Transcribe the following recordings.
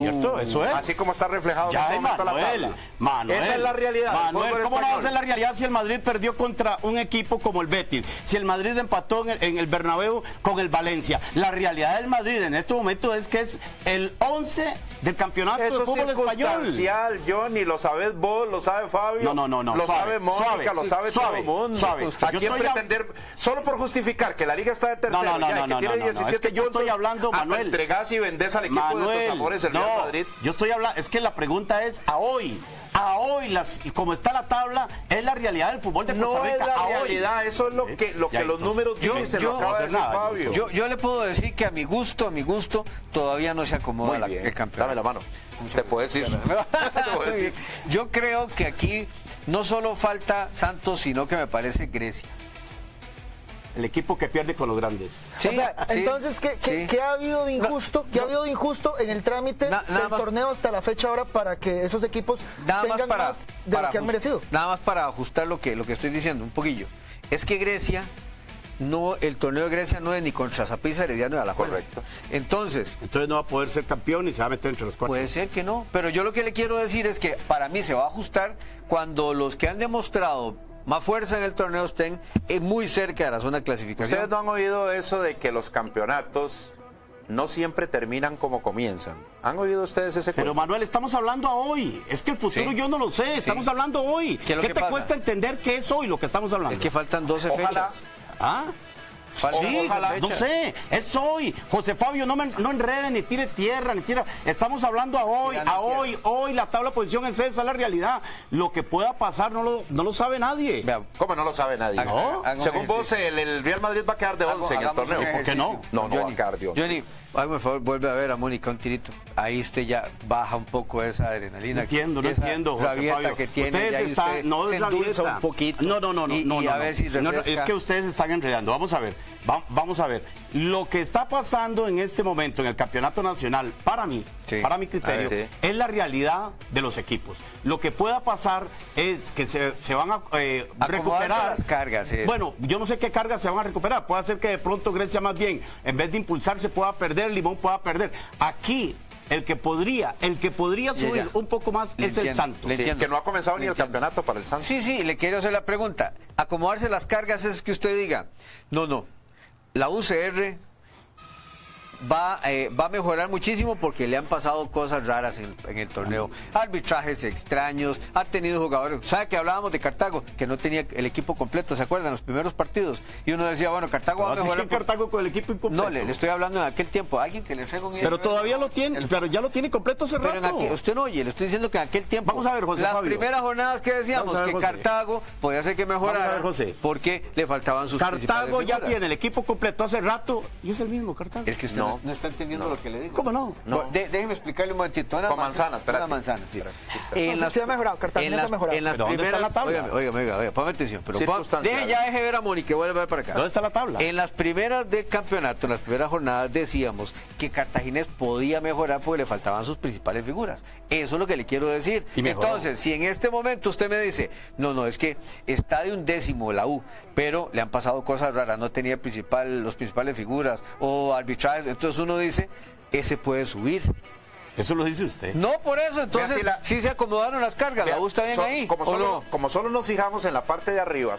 ¿Cierto? Eso es. Así como está reflejado Ya, en este momento Manuel, la tabla. Manuel, Esa es la realidad. Manuel, ¿cómo no va a ser la realidad si el Madrid perdió contra un equipo como el Betis? Si el Madrid empató en el Bernabéu con el Valencia. La realidad del Madrid en este momento es que es el 11 del campeonato de fútbol español. Johnny, lo sabes vos, lo sabe Fabio. No. Lo Suave, sabe Mónica, suave, lo sabe todo el mundo. Suave. Aquí pretender, solo por justificar que la liga está de tercero, es que yo estoy hablando, Manuel. Entregás y vendés al equipo de tus amores, el Real Madrid. Yo estoy hablando, es que la pregunta es a hoy. A hoy, como está la tabla, es la realidad del fútbol de Costa Rica. No es la realidad, eso es lo que los números dicen, lo acaba de decir Fabio. Yo le puedo decir que a mi gusto, todavía no se acomoda el campeonato. Dame la mano. Te puedes ir. Yo creo que aquí no solo falta Santos, sino que me parece Grecia. El equipo que pierde con los grandes. Sí, o sea, entonces, ¿qué ha habido de injusto? ¿Qué ha habido de injusto en el trámite del torneo hasta la fecha ahora para que esos equipos tengan más de lo que han merecido? Nada más para ajustar lo que estoy diciendo, un poquillo. Es que Grecia, el torneo de Grecia no es ni contra Saprissa, Herediano y Alajuela. Correcto. Entonces no va a poder ser campeón y se va a meter entre los cuatro. Puede ser que no, pero yo lo que le quiero decir es que para mí se va a ajustar cuando los que han demostrado más fuerza en el torneo estén muy cerca de la zona de clasificación. ¿Ustedes no han oído eso de que los campeonatos no siempre terminan como comienzan? ¿Han oído ustedes ese Pero cuento? Manuel, estamos hablando a hoy. Es que el futuro yo no lo sé. Estamos hablando hoy. ¿Qué te cuesta entender qué es hoy lo que estamos hablando? Es que faltan 12 fechas. ¿Ah? Sí, no sé, es hoy. José Fabio, no enrede, ni tire tierra, Estamos hablando a hoy la tabla de posición es esa, la realidad. Lo que pueda pasar no lo sabe nadie. ¿Cómo no lo sabe nadie? Según vos, el Real Madrid va a quedar de 11 en el torneo. ¿Por qué no? No va a quedar de 11. Johnny, por favor, vuelve a ver a Mónica un tirito. Ahí usted ya baja un poco esa adrenalina. No entiendo, José Fabio. Que tiene, ustedes están, no se es rabieta. un poquito. No. A ver si es que ustedes están enredando. Vamos a ver. Lo que está pasando en este momento en el campeonato nacional, para mi criterio, es la realidad de los equipos. Lo que pueda pasar es que se van a recuperar las cargas. Bueno, yo no sé qué cargas se van a recuperar. Puede ser que de pronto Grecia más bien, en vez de impulsarse, pueda perder, Limón pueda perder. Aquí el que podría subir un poco más es el Santos. Que no ha comenzado ni el campeonato para el Santos. Sí, le quiero hacer la pregunta. Acomodarse las cargas es que usted diga, no, la UCR va a mejorar muchísimo porque le han pasado cosas raras en el torneo. Arbitrajes extraños, ha tenido jugadores. ¿Sabe que hablábamos de Cartago? Que no tenía el equipo completo, ¿se acuerdan? Los primeros partidos. Y uno decía, bueno, Cartago va a mejorar. Cartago con el equipo incompleto? No, le estoy hablando en aquel tiempo. Alguien que le entrega un... Pero todavía lo tiene, pero ya lo tiene completo hace rato. Usted no oye, le estoy diciendo que en aquel tiempo. Vamos a ver, José Las Fabio. primeras jornadas que decíamos que Cartago podía ser que mejorara porque le faltaban sus Cartago ya tiene el equipo completo hace rato y es el mismo Cartago. Es que usted no está entendiendo lo que le digo. ¿Cómo no? Déjeme explicarle un momentito. Con manzana, espérate. Una manzana, sí. Se ha mejorado, Cartagena se ha mejorado. En las primeras... Oiga, ponme atención. Pero deje ver a Mónica, que vuelva a ver para acá. ¿Dónde está la tabla? En las primeras del campeonato, en las primeras jornadas, decíamos que Cartaginés podía mejorar porque le faltaban sus principales figuras. Eso es lo que le quiero decir. Entonces, si en este momento usted me dice, no, es que está de 1/10 la U, pero le han pasado cosas raras, no tenía los principales figuras o arbitrajes, entonces uno dice, ese puede subir. Eso lo dice usted. No, por eso, entonces sí se acomodaron las cargas, la U está bien ahí. Como solo nos fijamos en la parte de arriba,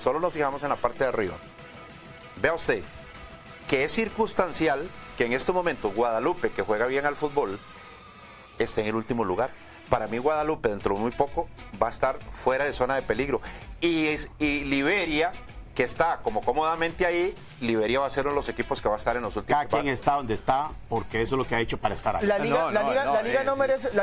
vea usted que es circunstancial que en este momento Guadalupe, que juega bien al fútbol, esté en el último lugar. Para mí Guadalupe dentro de muy poco va a estar fuera de zona de peligro. Y Liberia, que está como cómodamente ahí, Liberia va a ser uno de los equipos que va a estar en los últimos. Cada quien está donde está porque eso es lo que ha hecho para estar ahí. La liga no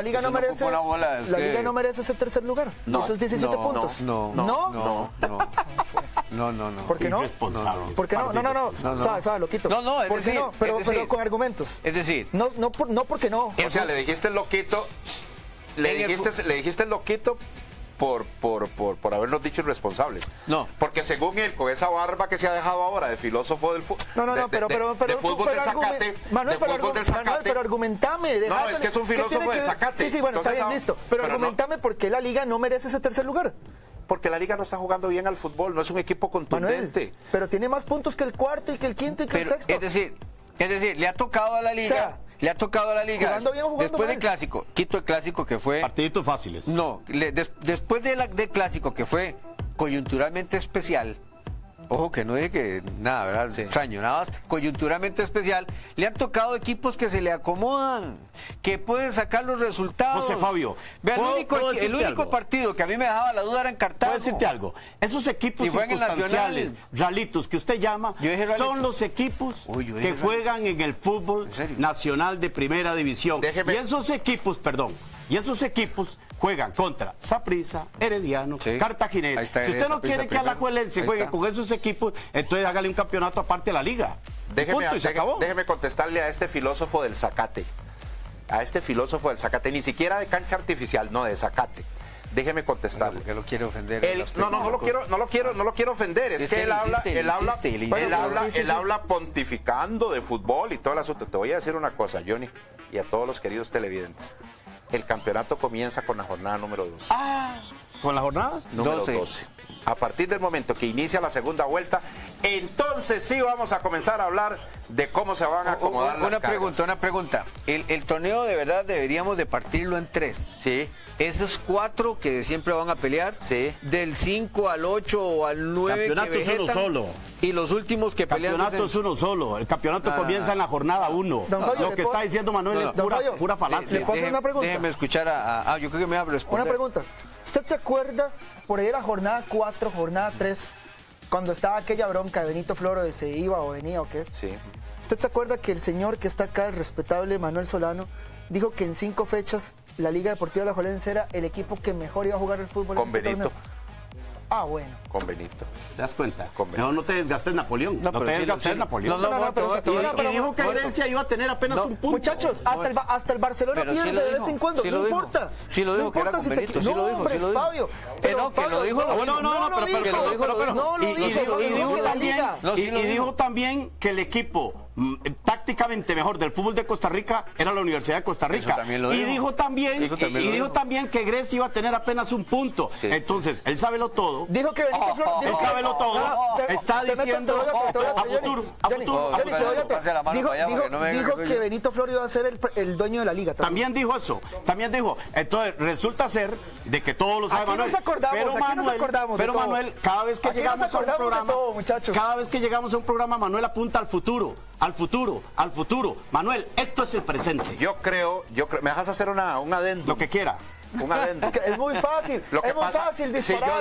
merece ese tercer lugar. Esos 17 puntos. No. ¿Por qué no? Irresponsables. ¿Por qué no? Sabe, loquito. No, es decir, pero con argumentos. Es decir, no porque no. O sea, le dijiste el loquito, le dijiste el loquito por habernos dicho irresponsables. No. Porque según él, con esa barba que se ha dejado ahora de filósofo del fútbol. De fútbol del Zacate. Manuel, pero argumentame. No, es que es un filósofo del Zacate. Sí, bueno, está bien, listo. Pero argumentame por qué la liga no merece ese tercer lugar. Porque la liga no está jugando bien al fútbol, no es un equipo contundente. Manuel, pero tiene más puntos que el cuarto y que el quinto y que el sexto. Es decir, le ha tocado a la liga. le ha tocado a la liga. Jugando bien o jugando después mal. del clásico, quito el clásico que fue... Partiditos fáciles. No, después del clásico que fue coyunturalmente especial, ojo que no dije que nada, ¿verdad? Sí. Extraño, nada más coyunturalmente especial, le han tocado equipos que se le acomodan, que pueden sacar los resultados. José Fabio, vean, el único partido que a mí me dejaba la duda era en Cartago. Puedo decirte algo, esos equipos circunstanciales, ralitos que usted llama, son los equipos que juegan en el fútbol nacional de primera división. Y esos equipos, y esos equipos juegan contra Saprissa, Herediano, Cartaginés. Si usted no quiere que Alajuelense juegue con esos equipos, entonces hágale un campeonato aparte a la liga. Déjeme contestarle a este filósofo del zacate. Ni siquiera de cancha artificial, no, de zacate. Déjeme contestarle. ¿Por qué lo quiere ofender? No lo quiero ofender. Es que él habla pontificando de fútbol y todo el asunto. Te voy a decir una cosa, Johnny, y a todos los queridos televidentes. El campeonato comienza con la jornada número 12. ¿Con la jornada? Número 12. A partir del momento que inicia la segunda vuelta, entonces sí vamos a comenzar a hablar de cómo se van a acomodar las cargas. Una pregunta. El torneo de verdad deberíamos de partirlo en 3. Sí. Esos 4 que siempre van a pelear, del 5 al 8 o al 9 campeonato que vegetan, es uno solo. Y los últimos que pelean. El campeonato es uno solo. El campeonato comienza en la jornada 1. Lo que está diciendo Manuel es pura falacia. ¿Le puedo hacer una pregunta? Déjeme escuchar yo creo que me va a responder. Una pregunta. ¿Usted se acuerda por ahí de la jornada 4, jornada 3, cuando estaba aquella bronca de Benito Floro de se iba o venía o qué? Sí. ¿Usted se acuerda que el señor que está acá, el respetable Manuel Solano, dijo que en 5 fechas la Liga Deportiva Alajuelense era el equipo que mejor iba a jugar el fútbol con Benito? Bueno. Con Benito. ¿Te das cuenta? No te desgastes Napoleón. No te desgastes Napoleón. Y dijo que Herencia iba a tener apenas un punto. Muchachos, hasta el Barcelona pierde de vez en cuando. No importa. Sí lo dijo que era con Benito. Sí lo dijo. Fabio. Pero que lo dijo. Y dijo también que el equipo tácticamente mejor del fútbol de Costa Rica era la Universidad de Costa Rica. Y dijo también que Grecia iba a tener apenas un punto. Entonces, él sabe lo todo. Dijo que Benito Floro. Él sabe lo todo. Está diciendo a futuro. Dijo que Benito Floro iba a ser el dueño de la liga. También dijo eso. Entonces, resulta ser de que todos lo saben. Pero Manuel, cada vez que llegamos a un programa, Manuel apunta al futuro. Manuel, esto es el presente. Yo creo, ¿me dejas hacer un adendo? Lo que quiera. Un adendo. Es muy fácil. Muy fácil disparar.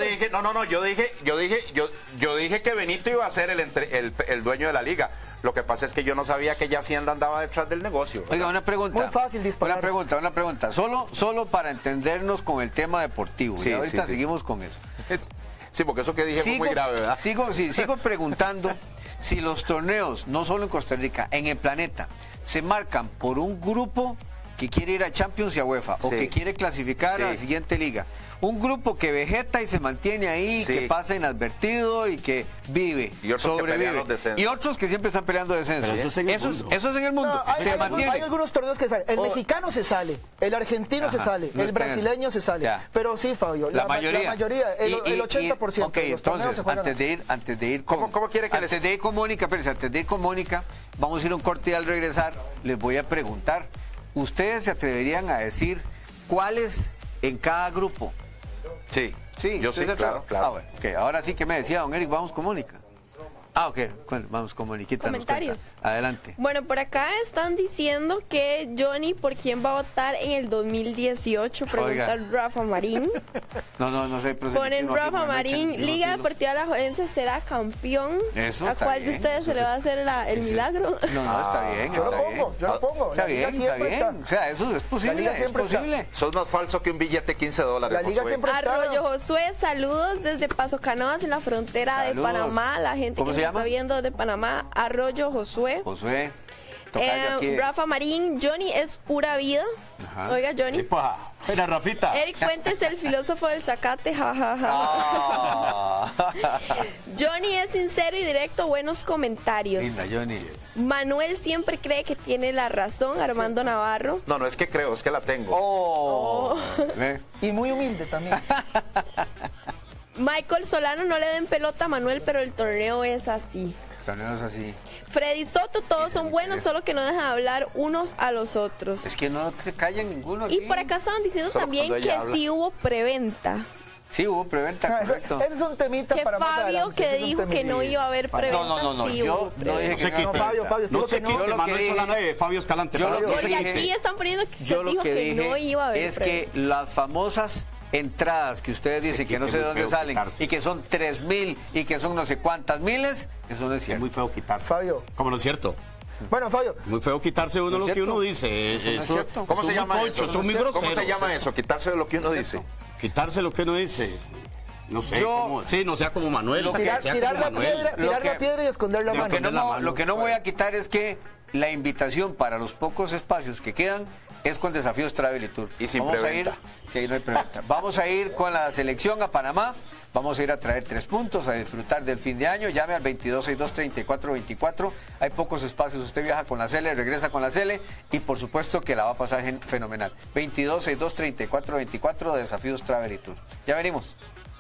Yo dije que Benito iba a ser el dueño de la liga. Lo que pasa es que yo no sabía que ya Hacienda andaba detrás del negocio, ¿verdad? Oiga, una pregunta. Muy fácil disparar. Una pregunta. Solo para entendernos con el tema deportivo. Y ahorita seguimos con eso. Sí, porque eso que dije fue muy grave, ¿verdad? Sigo preguntando si los torneos, no solo en Costa Rica, en el planeta, se marcan por un grupo que quiere ir a Champions y a UEFA, o que quiere clasificar a la siguiente liga. Un grupo que vegeta y se mantiene ahí, que pasa inadvertido y que vive, y otros sobrevive. Y otros que siempre están peleando descenso. Pero eso es en el mundo. Hay algunos torneos que salen. El mexicano se sale, el argentino se sale, el brasileño se sale. Pero sí, Fabio, la mayoría, el 80%. Ok, entonces, antes de ir con Mónica, vamos a ir a un corte y al regresar les voy a preguntar, ¿ustedes se atreverían a decir cuáles en cada grupo? Sí, yo sí, claro. Bueno, okay, ahora sí que me decía don Eric, vamos con Mónica. Ok, vamos con Moniquita. Comentarios. Adelante. Bueno, por acá están diciendo que Johnny, ¿por quién va a votar en el 2018? Pregunta Rafa Marín. No sé. Ponen Rafa Marín, Liga Deportiva Alajuelense será campeón. Eso, ¿A cuál de ustedes se le va a hacer el milagro? No, está bien. Yo lo pongo. Está bien. O sea, eso es posible. Sos más falso que un billete $15. La Liga siempre está. Arroyo Josué, saludos desde Paso Canoas en la frontera de Panamá. La gente que está viendo de Panamá, Arroyo Josué. Rafa Marín, Johnny es pura vida. Ajá. Oiga, Johnny. Era Rafita. Eric Fuentes, el filósofo del zacate, Johnny es sincero y directo, buenos comentarios. Linda, Johnny. Manuel siempre cree que tiene la razón, Armando Navarro. No es que creo, es que la tengo. Y muy humilde también. Michael Solano, no le den pelota a Manuel, pero el torneo es así. torneos así. Freddy Soto, todos son buenos, solo que no dejan hablar unos a los otros. Es que no se callan ninguno aquí. Y por acá estaban diciendo solo también que sí hubo preventa. Sí, hubo preventa, correcto. Ese es un temita que para Fabio más adelante. Que dijo que no iba a haber preventa. No, sí yo no dije que no. Fabio, no sé qué, Manuel Solano de Fabio Escalante. Y aquí están poniendo que usted dijo que no iba a haber es preventa. Que las famosas entradas que ustedes dicen que no sé de dónde salen y que son 3,000 y que son no sé cuántas miles, eso no es cierto. Es muy feo quitarse. Fabio. ¿Cómo no es cierto? Bueno, Fabio. Muy feo quitarse uno lo que uno dice. ¿Cómo se llama eso? Son muy groseros. ¿Cómo se llama eso? Quitarse de lo que uno dice. Quitarse lo que uno dice. No sé, no sea como Manuel. Tirar la piedra y esconder la mano. Lo que no voy a quitar es que la invitación para los pocos espacios que quedan es con Desafíos Travel y Tour. Y sin preventa. Sí, no hay preventa. Vamos a ir con la selección a Panamá. Vamos a ir a traer 3 puntos, a disfrutar del fin de año. Llame al 2262-3424. Hay pocos espacios. Usted viaja con la Cele, regresa con la Cele y por supuesto que la va a pasar fenomenal. 2262-3424 de Desafíos Travel y Tour. Ya venimos.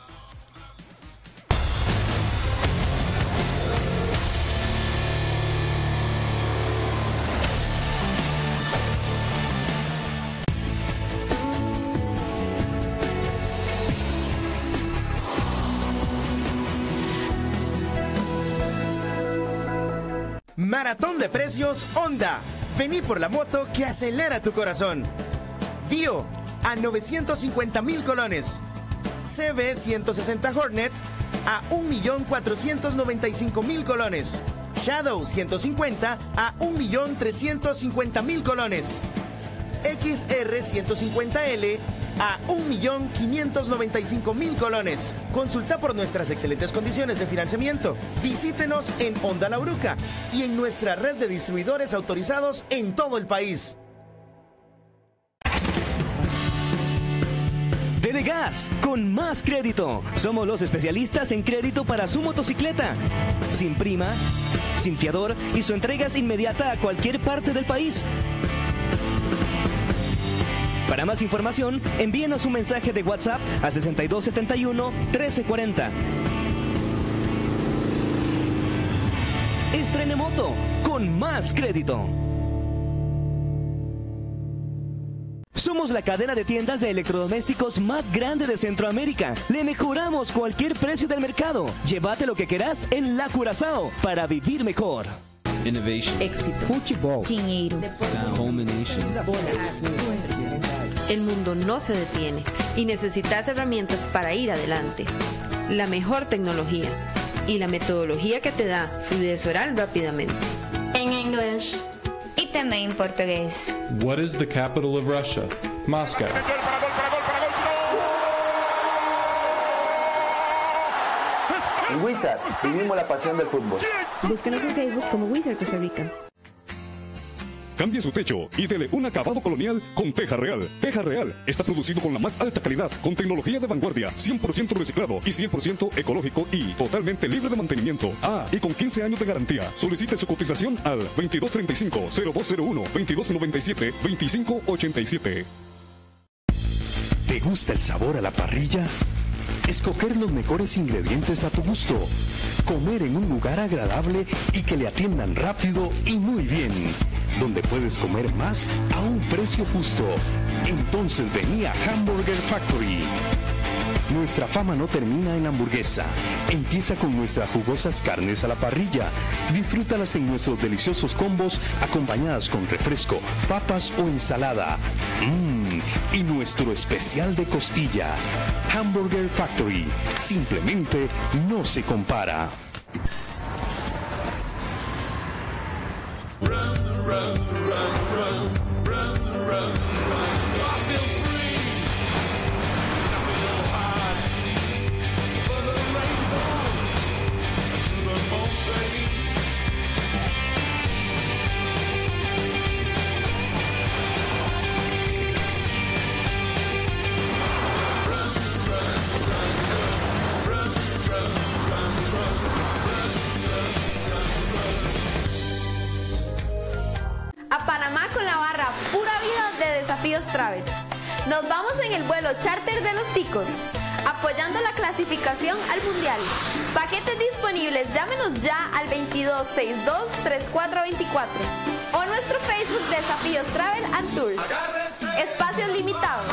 Maratón de precios Honda. Vení por la moto que acelera tu corazón. Dio a 950,000 colones. CB 160 Hornet a 1,495,000 colones. Shadow 150 a 1,350,000 colones. XR 150L a 1,595,000 colones. Consulta por nuestras excelentes condiciones de financiamiento. Visítenos en Honda La Uruca y en nuestra red de distribuidores autorizados en todo el país. Dele gas con Más Crédito. Somos los especialistas en crédito para su motocicleta. Sin prima, sin fiador y su entrega es inmediata a cualquier parte del país. Para más información, envíenos un mensaje de WhatsApp a 6271-1340. Estrene moto con Más Crédito. Somos la cadena de tiendas de electrodomésticos más grande de Centroamérica. Le mejoramos cualquier precio del mercado. Llévate lo que querás en La Curazao para vivir mejor. Innovation, éxito, futebol, dinheiro, culmination. El mundo no se detiene y necesitas herramientas para ir adelante. La mejor tecnología y la metodología que te da fluidez oral rápidamente. En inglés y también en portugués. What is the capital of Russia? Moscow. En Wizard vivimos la pasión del fútbol. Búsquenos en Facebook como Wizard Costa Rica. Cambie su techo y dele un acabado colonial con Teja Real. Teja Real está producido con la más alta calidad, con tecnología de vanguardia, 100% reciclado y 100% ecológico y totalmente libre de mantenimiento. Y con 15 años de garantía. Solicite su cotización al 2235-0201, 2297-2587. ¿Te gusta el sabor a la parrilla? Escoger los mejores ingredientes a tu gusto. Comer en un lugar agradable y que le atiendan rápido y muy bien. Donde puedes comer más a un precio justo. Entonces vení a Hamburger Factory. Nuestra fama no termina en la hamburguesa. Empieza con nuestras jugosas carnes a la parrilla. Disfrútalas en nuestros deliciosos combos acompañadas con refresco, papas o ensalada. Y nuestro especial de costilla. Hamburger Factory. Simplemente no se compara. Desafíos Travel. Nos vamos en el vuelo charter de los ticos. A apoyando la clasificación al Mundial. Paquetes disponibles, llámenos ya al 2262-3424 o nuestro Facebook Desafíos Travel and Tours. Espacios limitados.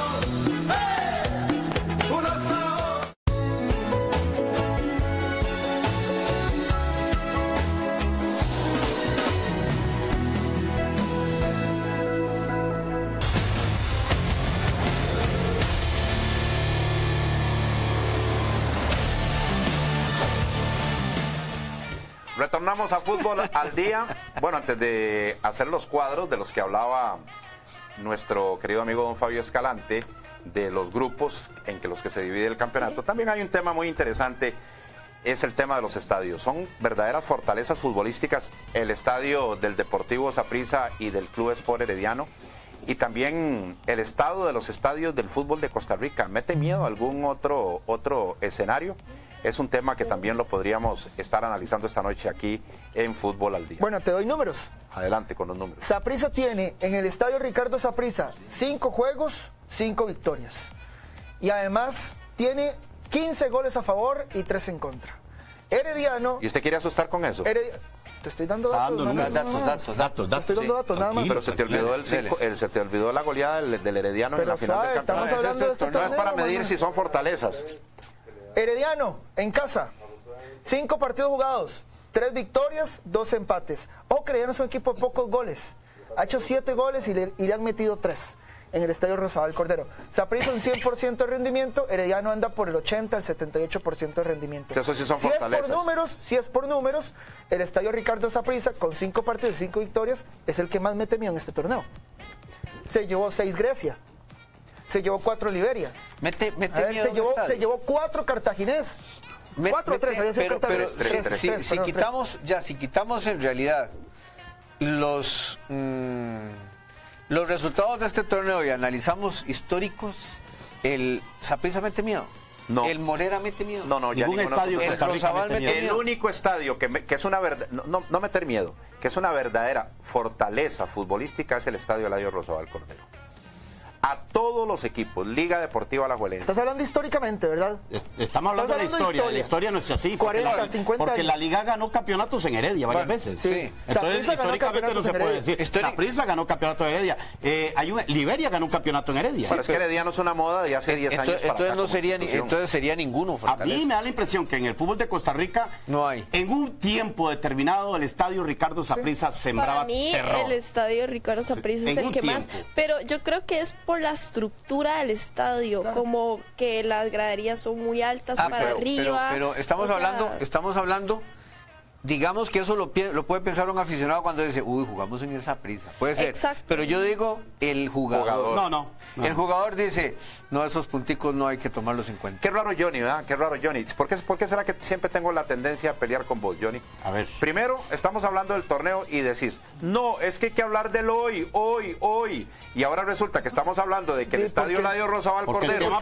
Retornamos a Fútbol al Día. Bueno, antes de hacer los cuadros de los que hablaba nuestro querido amigo don Fabio Escalante, de los grupos en los que se divide el campeonato, también hay un tema muy interesante, es el tema de los estadios. Son verdaderas fortalezas futbolísticas el estadio del Deportivo Saprissa y del Club Sport Herediano, y también el estado de los estadios del fútbol de Costa Rica. ¿Mete miedo a algún otro escenario? Es un tema que también lo podríamos estar analizando esta noche aquí en Fútbol al Día. Bueno, te doy números. Adelante con los números. Saprissa tiene en el estadio Ricardo Saprissa 5 juegos, 5 victorias. Y además tiene 15 goles a favor y 3 en contra. Herediano... ¿Y usted quiere asustar con eso? Te estoy dando datos. Datos. Te estoy dando datos, nada más. Pero se te olvidó la goleada del Herediano en la final del campeonato. Estamos hablando de este torneo. No es para medir si son fortalezas. Herediano, en casa, 5 partidos jugados, 3 victorias, 2 empates. Herediano es un equipo de pocos goles. Ha hecho 7 goles y le han metido 3 en el estadio Rosabal Cordero. Saprissa un 100% de rendimiento, Herediano anda por el 80 al 78% de rendimiento. Eso sí son fortalezas. Si es por números, el estadio Ricardo Saprissa, con 5 partidos y 5 victorias, es el que más mete miedo en este torneo. Se llevó 6 Grecia. Se llevó 4 Liberia. Se llevó 4 Cartaginés. 4 o 3, había sido pero si quitamos en realidad los resultados de este torneo y analizamos históricos, el Saprissa mete miedo. No. El Morera mete miedo. No, ya ningún estadio. El Rosabal mete miedo. El único estadio que es una verdad, no meter miedo, que es una verdadera fortaleza futbolística es el estadio Eladio Rosabal Cordero. A todos los equipos, Liga Deportiva Alajuelense. Estás hablando históricamente, ¿verdad? Estamos hablando de la historia. La historia no es así. 40, 50 porque la Liga ganó campeonatos en Heredia varias veces. Sí. Entonces, históricamente no se puede decir. Saprissa ganó campeonato en Heredia. Liberia ganó un campeonato en Heredia. Pero es que Heredia no es una moda de hace 10 años para entonces sería ninguno. A mí me da la impresión que en el fútbol de Costa Rica, no hay. En un tiempo determinado, el estadio Ricardo Saprissa sembraba terror. Para mí, el estadio Ricardo Saprissa es el que más. Pero yo creo que es por la estructura del estadio, como que las graderías son muy altas para arriba. Pero estamos hablando, digamos que eso lo puede pensar un aficionado cuando dice, jugamos en el Saprissa. Puede ser. Exacto. Pero yo digo, el jugador. No. El jugador dice, no, esos punticos no hay que tomarlos en cuenta. Qué raro Johnny, ¿verdad? Qué raro Johnny. ¿Por qué será que siempre tengo la tendencia a pelear con vos, Johnny? A ver. Primero, estamos hablando del torneo y decís, no, es que hay que hablar del hoy. Y ahora resulta que estamos hablando de que el estadio Eladio Rosabal Cordero,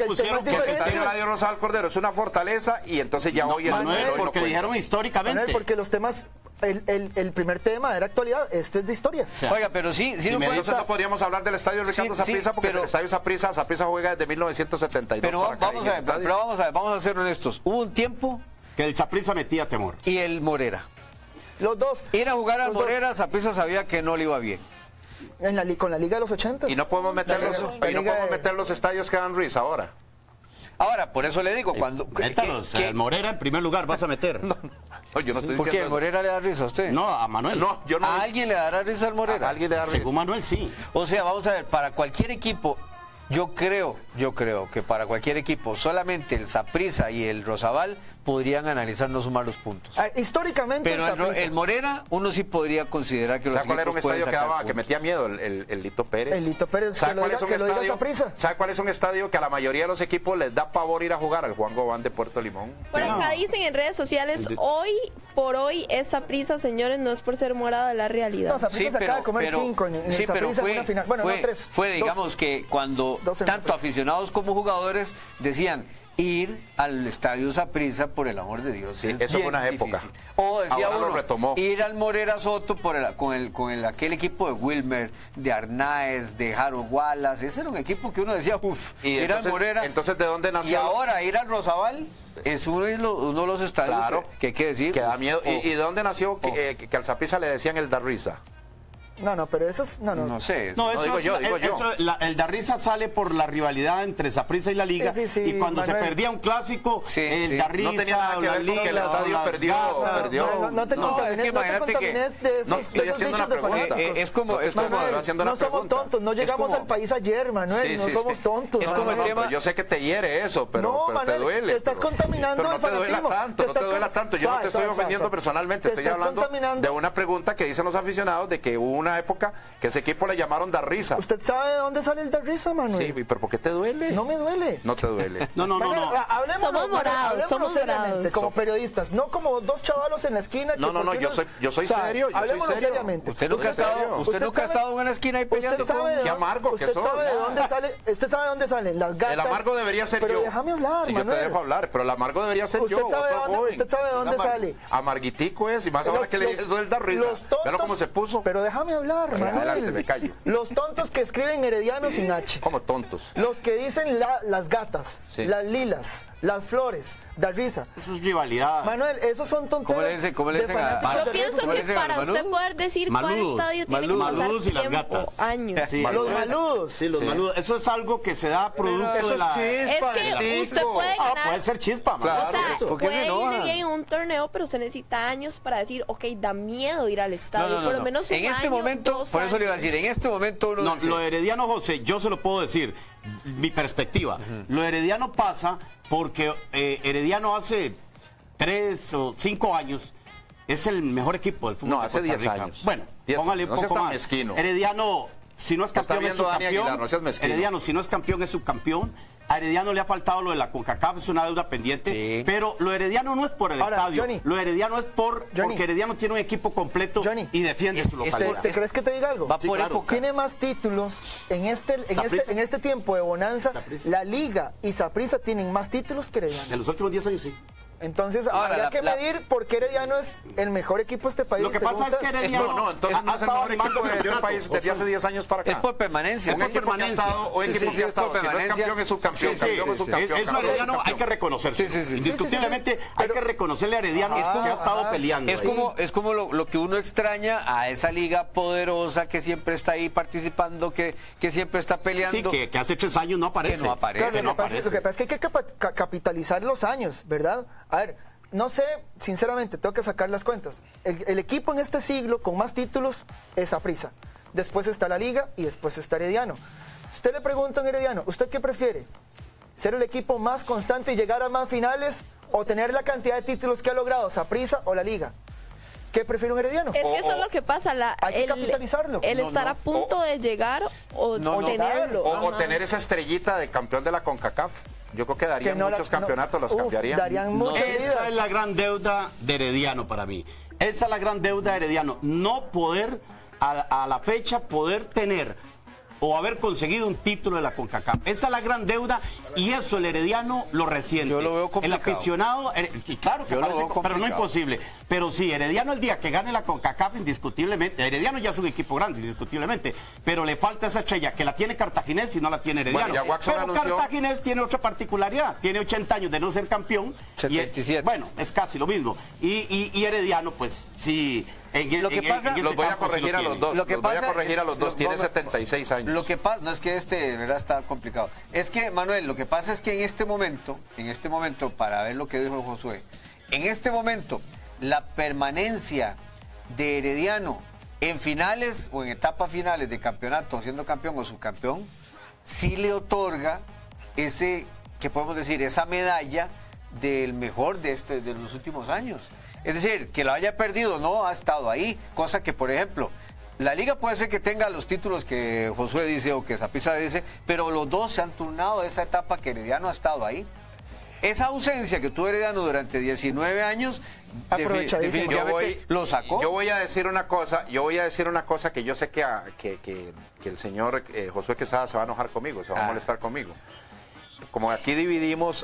es una fortaleza y entonces ya hoy porque dijeron históricamente. Manuel, porque los temas... El primer tema era actualidad, este es de historia. Oiga, pero entonces no podríamos hablar del estadio Ricardo Saprissa porque el estadio Saprissa juega desde 1972. Pero vamos a ser honestos. Hubo un tiempo que el Saprissa metía temor. Y el Morera. Los dos. Ir a jugar al Morera, Saprissa sabía que no le iba bien. Con la Liga de los 80. Y no podemos meter los estadios que dan risa ahora. Ahora, por eso le digo, métalos, al Morera en primer lugar vas a meter. No, yo no estoy ¿Por qué? ¿El Morera le da risa a usted? No, a Manuel. No, yo no. ¿A alguien le dará risa al Morera? ¿A alguien le da risa? Según Manuel, sí. O sea, vamos a ver, para cualquier equipo, yo creo que para cualquier equipo, solamente el Saprissa y el Rosabal podrían analizar no sumar los puntos. Históricamente pero el Morera, uno sí podría considerar que los ¿sabe cuál era un estadio que metía miedo? El Lito Pérez. El Lito Pérez, ¿sabe cuál es un estadio que a la mayoría de los equipos les da pavor ir a jugar? Al Juan Gobán de Puerto Limón. Por acá dicen en redes sociales, hoy por hoy es Saprissa, señores, no es por ser morada la realidad. No, Saprissa se acaba de comer 5 en el Saprissa en una final. Bueno, no 3. Fue, digamos, que cuando momento, tanto aficionados como jugadores decían, ir al estadio Saprissa, por el amor de Dios. Sí, eso fue una época. O decía ahora uno, lo retomó. Ir al Morera Soto con aquel equipo de Wilmer, de Arnaez, de Harold Wallace. Ese era un equipo que uno decía, uff, ir al Morera. Entonces, ¿de dónde nació? Y ahora ir al Rosabal es uno de los estadios, claro, que hay que decir. Que da miedo. ¿Y de dónde nació que al Saprissa le decían el Darrisa? No, pero eso es... No sé. No, eso digo yo. El Darrisa sale por la rivalidad entre Saprissa y la Liga. Sí, y cuando Manuel, se perdía un clásico, el Darrisa... No tenía nada que ver con que el estadio perdió. No te contamines de esos dichos de fanáticos. Es como... No somos tontos, no llegamos al país ayer, Manuel. No somos tontos. Es como el tema... Yo sé que te hiere eso, pero te duele. Te estás contaminando el fanatismo. No te duela tanto. Yo no te estoy ofendiendo personalmente. Estoy hablando de una pregunta que dicen los aficionados de que hubo una época que ese equipo le llamaron Darrisa. ¿Usted sabe de dónde sale el Darrisa, Manuel? Sí, pero ¿por qué te duele? No me duele. No te duele. No. Somos morados, seriamente, como periodistas, no como dos chavalos en la esquina. No, yo soy serio. Hablemos seriamente. Usted nunca ha estado en una esquina ahí peleando. Qué amargo que sos. Usted sabe de dónde salen las gatas. El amargo debería ser yo. Pero déjame hablar, Manuel. Yo te dejo hablar, pero el amargo debería ser yo. Usted sabe de dónde sale. Amarguitico es, y más ahora que le dije eso del Darrisa. Pero cómo se puso. Pero déjame hablar, Manuel. Adelante, me callo. Los tontos que escriben Herediano sin H. ¿Cómo tontos? Los que dicen las gatas, las lilas, las flores, Darrisa. Eso es rivalidad. Manuel, esos son tonteras. ¿Cómo le dicen Yo pienso que para usted poder decir cuál estadio tiene que pasar tiempo, años. Los maludos. Sí, los maludos. Eso es algo que se da producto de la... Es que usted puede ganar. Puede ser chispa, Claro. O sea, puede irle bien en un torneo, pero se necesita años para decir, ok, da miedo ir al estadio. Por lo menos un año, 2 por eso le iba a decir, en este momento uno dice... Lo Herediano, José, yo se lo puedo decir, mi perspectiva. Lo Herediano pasa porque Herediano hace 3 o 5 años es el mejor equipo del fútbol. No, hace 10 años. Bueno, póngale un poco más. Mezquino. Herediano, si no es campeón, es subcampeón. Herediano, si no es campeón, es subcampeón. A Herediano le ha faltado lo de la CONCACAF, es una deuda pendiente, pero lo Herediano no es por el estadio, Johnny, lo Herediano es porque Herediano tiene un equipo completo y defiende su localidad. ¿Te crees que te diga algo? Va por época. Tiene más títulos en este tiempo de bonanza. Saprissa. La Liga y Saprissa tienen más títulos que Herediano. En los últimos 10 años sí. Entonces, habría que medir por qué Herediano es el mejor equipo de este país. Lo que pasa es que Herediano entonces no es el mejor equipo de este país desde hace 10 años para acá. Es por permanencia. Un equipo que ha estado, o equipo que ha estado. Si no es campeón, es subcampeón. Campeón es subcampeón. Eso Herediano hay que reconocerse. Indiscutiblemente hay que reconocerle a Herediano que ha estado peleando. Es como lo que uno extraña a esa liga poderosa que siempre está ahí participando, que siempre está peleando. Sí, que hace 3 años no aparece. Que no aparece. Lo que pasa es que hay que capitalizar los años, ¿verdad? A ver, no sé, sinceramente, tengo que sacar las cuentas. El equipo en este siglo con más títulos es Saprissa. Después está la Liga y después está Herediano. Usted le pregunta a Herediano, ¿usted qué prefiere? ¿Ser el equipo más constante y llegar a más finales o tener la cantidad de títulos que ha logrado Saprissa o la Liga? ¿Qué prefiere un Herediano? Es que eso es lo que pasa. Hay que capitalizarlo. El estar a punto de llegar o tenerlo. O tener esa estrellita de campeón de la CONCACAF. Yo creo que darían muchos campeonatos, los cambiarían. Esa es la gran deuda de Herediano para mí. Esa es la gran deuda de Herediano. No poder, a la fecha, poder tener o haber conseguido un título de la CONCACAF. Esa es la gran deuda y eso el Herediano lo resiente. Yo lo veo complicado. El aficionado, y claro que parece, pero no imposible. Pero sí, Herediano el día que gane la CONCACAF indiscutiblemente, Herediano ya es un equipo grande indiscutiblemente, pero le falta esa estrella que la tiene Cartaginés y no la tiene Herediano. Bueno, pero Cartaginés tiene otra particularidad, tiene 80 años de no ser campeón. 77. Bueno, es casi lo mismo. Y Herediano, pues sí... Lo que pasa, los voy a corregir a los dos. Los voy a corregir a los dos. Tiene 76 años. Lo que pasa, no es que de verdad está complicado. Es que, Manuel, lo que pasa es que en este momento, para ver lo que dijo Josué, en este momento, la permanencia de Herediano en finales o en etapas finales de campeonato, siendo campeón o subcampeón, sí le otorga ese, que podemos decir, esa medalla del mejor de los últimos años. Es decir, que la haya perdido, no ha estado ahí, cosa que, por ejemplo, la Liga puede ser que tenga los títulos que Josué dice o que Saprissa dice, pero los dos se han turnado esa etapa que Herediano ha estado ahí. esa ausencia que tuvo Herediano durante 19 años, definitivamente lo sacó. Yo voy a decir una cosa, que yo sé que el señor Josué Quesada se va a enojar conmigo, se va a molestar conmigo. Como aquí dividimos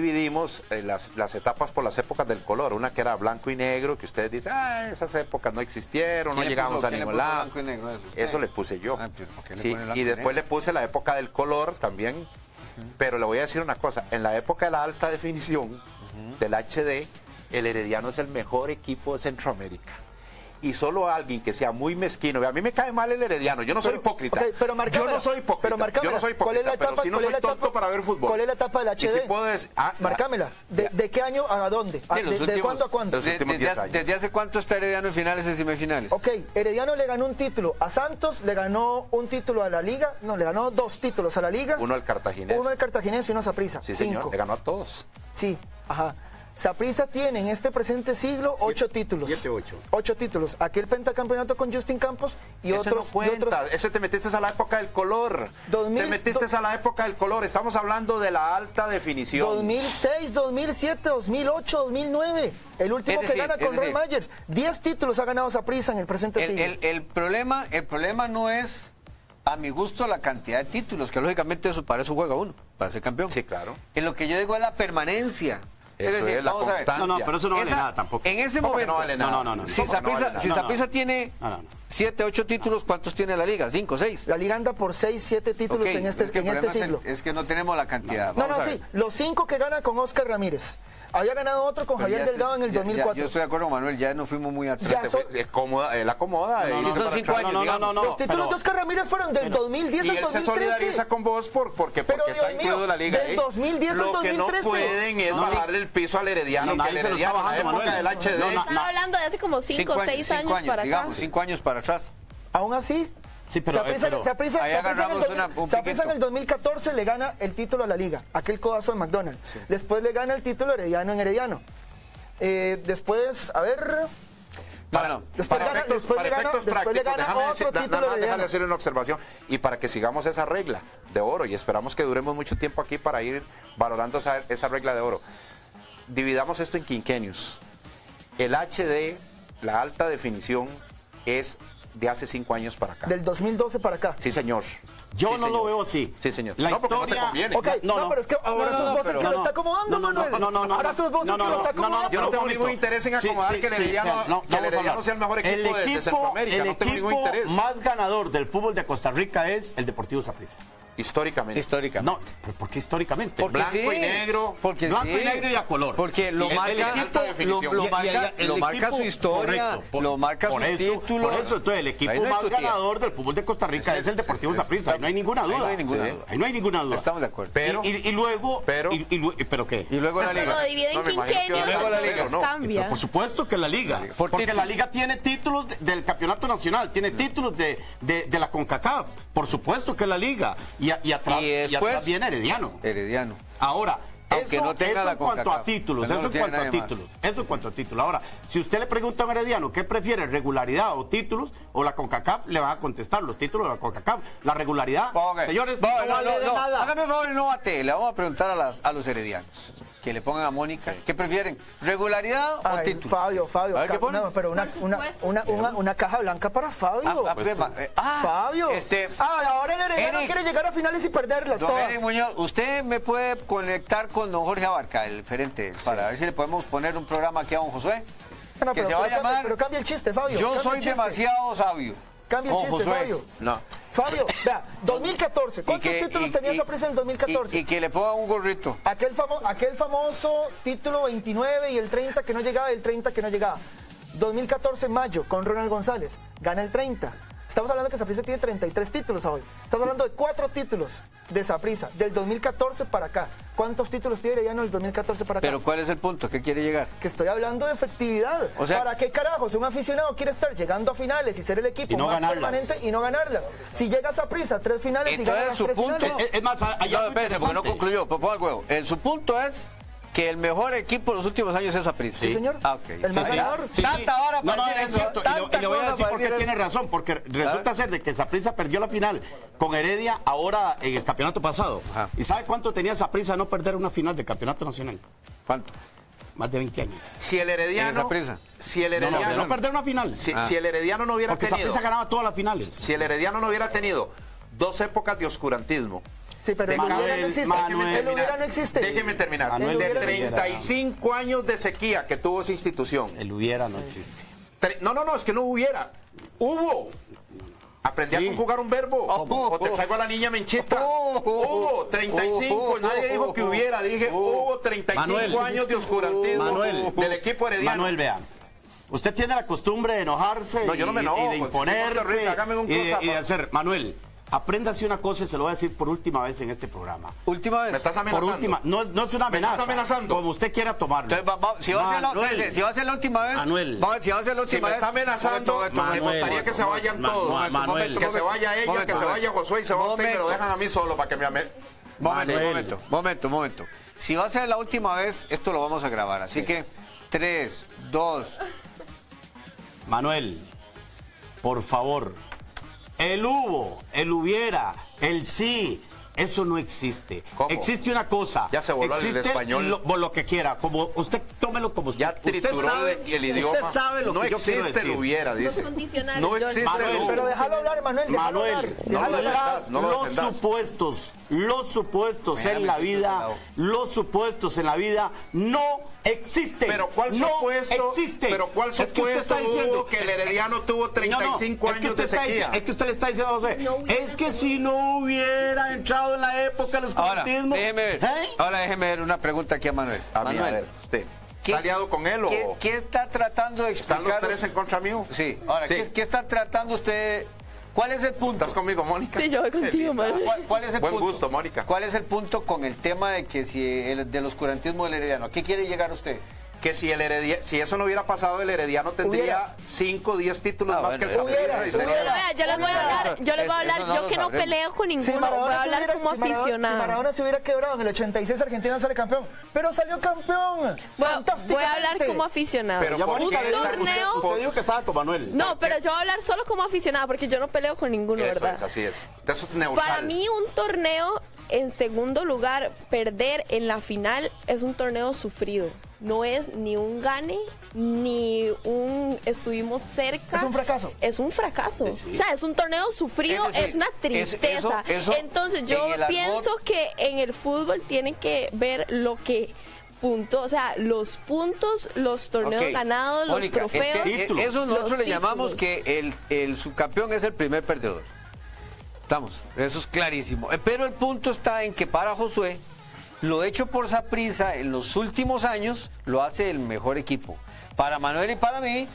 las etapas por las épocas del color, una que era blanco y negro, que ustedes dicen, esas épocas no existieron, no llegamos a ningún lado. Eso le puse yo. Y después le puse la época del color también, pero le voy a decir una cosa, en la época de la alta definición, del HD, el Herediano es el mejor equipo de Centroamérica. Y solo alguien que sea muy mezquino. A mí me cae mal el Herediano. Yo no soy hipócrita. Yo no soy hipócrita. Yo no soy hipócrita. ¿Cuál es la etapa? Pero si no soy tonto para ver fútbol. ¿Cuál es la etapa del HD? Y si puedo decir, marcámela. ¿De qué año a dónde? ¿De cuándo a cuándo? ¿Desde hace cuánto está Herediano en finales y semifinales? Ok, Herediano le ganó un título a Santos, le ganó un título a la Liga. No, le ganó 2 títulos a la Liga. Uno al Cartaginés. Y uno a Saprissa. Sí, señor. Le ganó a todos. Sí, ajá. Saprissa tiene en este presente siglo 8 títulos. 8 títulos. Aquel pentacampeonato con Justin Campos y otros. No cuenta. Ese te metiste a la época del color. Te metiste a la época del color. Estamos hablando de la alta definición. 2006, 2007, 2008, 2009. El último que gana con Roy Myers. 10 títulos ha ganado Saprissa en el presente siglo. El problema no es, a mi gusto, la cantidad de títulos, que lógicamente eso para eso juega uno, para ser campeón. Sí, claro. En lo que yo digo es la permanencia. Es decir, la constancia. No, pero eso no vale nada tampoco. En ese momento, no vale nada. No. Si Saprissa tiene 7, 8 títulos, ¿cuántos tiene la Liga? 5, 6. La Liga anda por 6, 7 títulos en este siglo. Es que no tenemos la cantidad. Sí. Los 5 que gana con Oscar Ramírez. Había ganado otro con Javier Delgado en el 2004. Yo estoy de acuerdo, Manuel, ya no fuimos muy atrás. Él acomoda. Si son 5 años, los títulos de Oscar Ramírez fueron del 2010 al 2013. Y él se solidariza con vos porque está incluido la Liga. Del 2010 al 2013. Lo que no pueden es bajarle el piso al Herediano, que el Herediano en la época del HD. Estaba hablando de hace como 5 o 6 años para acá. Digamos, 5 años para atrás. Aún así... Sí, pero Saprissa en el 2014 le gana el título a la Liga, aquel codazo de McDonald's. Sí. Después le gana el título Herediano en Herediano. Después, a ver... Después le gana otro título Herediano. Déjame hacer una observación y para que sigamos esa regla de oro y esperamos que duremos mucho tiempo aquí para ir valorando esa regla de oro. Dividamos esto en quinquenios. El HD, la alta definición, es de hace 5 años para acá. Del 2012 para acá. Sí, señor. Yo no lo veo así. Sí, señor. Porque no te conviene. Okay, no, pero es que ahora sos vos el que lo está acomodando, Manuel. Ahora sos vos el que lo está acomodando. Yo no tengo ningún interés en acomodar que el Herediano sea el mejor equipo de Centroamérica. No tengo ningún interés. El equipo más ganador del fútbol de Costa Rica es el Deportivo Saprissa. Históricamente. No, ¿por qué históricamente? Porque blanco y negro. Blanco y negro y a color. Porque lo marca su historia, lo marca su título. Por eso, entonces, el equipo más ganador del fútbol de Costa Rica es el Deportivo Saprissa. Ahí no hay ninguna duda. Ahí no hay ninguna duda. Estamos de acuerdo. Y luego... ¿Pero qué? Y luego la Liga. Lo divide en quinquenios, entonces cambia. Por supuesto que la Liga. Porque la Liga tiene títulos del Campeonato Nacional, tiene títulos de la CONCACAF. Por supuesto que la Liga. Y atrás viene Herediano. Ahora, aunque no tenga la CONCACAF. Eso en cuanto a títulos. Ahora, si usted le pregunta a un herediano qué prefiere, regularidad o títulos, o la CONCACAF, le van a contestar los títulos de la CONCACAF. La regularidad, señores, no vale de nada. Hágame favor, no bate. Le vamos a preguntar a los heredianos. Que le pongan a Mónica. ¿Qué prefieren? ¿Regularidad o título? Fabio. No, pero una caja blanca para Fabio. Fabio. Ahora el Herediano quiere llegar a finales y perderlas todas. Eric Muñoz, usted me puede conectar con don Jorge Abarca, el gerente, para ver si le podemos poner un programa aquí a don Josué. Que se va a llamar... Pero cambia el chiste, Fabio. Yo soy demasiado sabio. Cambia el chiste, Fabio. No. Fabio, vea, 2014. ¿Cuántos títulos tenía Saprissa en el 2014? Y que le ponga un gorrito. Aquel famoso título 29 y el 30 que no llegaba, 2014 en mayo, con Ronald González. Gana el 30. Estamos hablando que Saprissa tiene 33 títulos hoy. Estamos hablando de 4 títulos de Saprissa, del 2014 para acá. ¿Cuántos títulos tiene Herediano del 2014 para acá? Pero ¿cuál es el punto? ¿Qué quiere llegar? Que estoy hablando de efectividad. O sea, ¿para qué carajos un aficionado quiere estar llegando a finales y ser el equipo más permanente y no ganarlas? Si llega Saprissa a 3 finales y gana las 3 finales. Es más, espérate, porque no concluyó. Ponga el juego. Su punto es que el mejor equipo de los últimos años es Saprissa. Sí, señor. Ah, ok. El más ganador. Tanta hora para decir es cierto. Y le voy a decir por qué tiene razón. Porque resulta ser de que Saprissa perdió la final con Heredia ahora en el campeonato pasado. Ajá. ¿Y sabe cuánto tenía Saprissa no perder una final del campeonato nacional? ¿Cuánto? Más de 20 años. Si el Herediano... Si el Herediano... No perder una final. Si el Herediano no hubiera porque tenido... Saprissa ganaba todas las finales. Si el Herediano no hubiera tenido 2 épocas de oscurantismo. Sí, pero el hubiera no existe. El hubiera no existe. Déjeme terminar. De 35 años de sequía que tuvo esa institución. El hubiera no existe. No, es que no hubiera. Hubo. Aprendí a conjugar un verbo. O te traigo a la niña Menchita. Hubo 35. Nadie dijo que hubiera. Dije, hubo 35 años de oscurantismo del equipo herediano. Manuel, vea. Usted tiene la costumbre de enojarse no, yo no me enojo, y de imponerse y de hacer. Manuel, apréndase una cosa y se lo voy a decir por última vez en este programa. ¿Última vez? ¿Me estás amenazando? Por última, no es una amenaza. ¿Me estás amenazando? Como usted quiera tomarlo. Entonces, si va a ser la última vez... Manuel. Si va a ser la última vez... Si me está amenazando, me gustaría que se vayan todos. Manuel. Que se vaya ella, que se vaya Josué y se va usted y me lo dejan a mí solo para que me... Momento. Si va a ser la última vez, esto lo vamos a grabar. Así que, 3, 2... Manuel, por favor, el hubo, el hubiera, el sí, eso no existe. ¿Cómo? Existe una cosa. Ya se volvió el español. Lo que quiera, como usted tómelo como usted. Ya trituró el idioma. Usted sabe lo que yo quiero decir. No existe el hubiera, dice. No existe Manuel, pero déjalo hablar, Manuel. Los supuestos en la vida no existen. Pero ¿cuál supuesto? Existe. Pero ¿cuál supuesto hubo que el Herediano tuvo 35 años de sequía? Es que usted le está diciendo, José, es que si no hubiera entrado en la época del oscurantismo... Ahora déjeme ver una pregunta aquí a Manuel. Manuel, a ver, usted. ¿Está aliado con él o...? ¿Qué está tratando de explicar? ¿Están los 3 en contra mío? Sí. Ahora, ¿qué está tratando usted...? ¿Cuál es el punto? ¿Estás conmigo, Mónica? Sí, yo voy contigo, Manuel. ¿Cuál es el Buen punto? gusto, Mónica. ¿Cuál es el punto con el tema de que si del oscurantismo del Herediano? ¿A qué quiere llegar usted? Que si eso no hubiera pasado, el Herediano tendría 5 o 10 títulos más que el Saprissa. Yo les voy a hablar, yo que no peleo con ninguno, voy a hablar como aficionado. Si Maradona se hubiera quebrado en el 86, Argentina sale campeón. Pero salió campeón. Voy a hablar como aficionado. Pero un torneo... Usted dijo que estaba con Manuel. No, pero yo voy a hablar solo como aficionado, porque yo no peleo con ninguno, ¿verdad? Así es. Eso es neutral. Para mí un torneo, en segundo lugar, perder en la final es un torneo sufrido. No es ni un gane, ni un estuvimos cerca. Es un fracaso. Es un fracaso. Sí. O sea, es un torneo sufrido, es una tristeza. Entonces yo pienso que en el fútbol tienen que ver lo que... o sea, los puntos, los torneos ganados, Mónica, los trofeos. Eso nosotros le llamamos que el subcampeón es el primer perdedor. Estamos, eso es clarísimo. Pero el punto está en que para Josué, lo hecho por Saprissa en los últimos años lo hace el mejor equipo. Para Manuel y para mí